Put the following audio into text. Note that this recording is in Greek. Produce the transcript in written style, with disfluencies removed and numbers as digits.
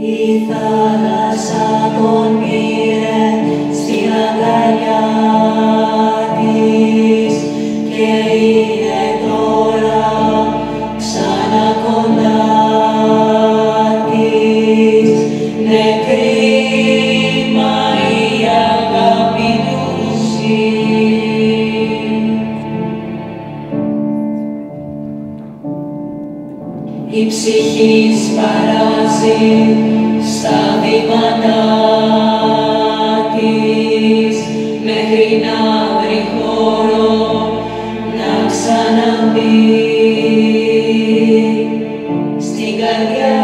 Η θάλασσα τον πήρε στην αγκαλιά της και είναι τώρα ξανά κοντά της. Ναι, κρίμα η αγάπη τούση. Η ψυχή σπαράζει στα βήματά της μέχρι να βρει χώρο να ξαναμπεί στην καρδιά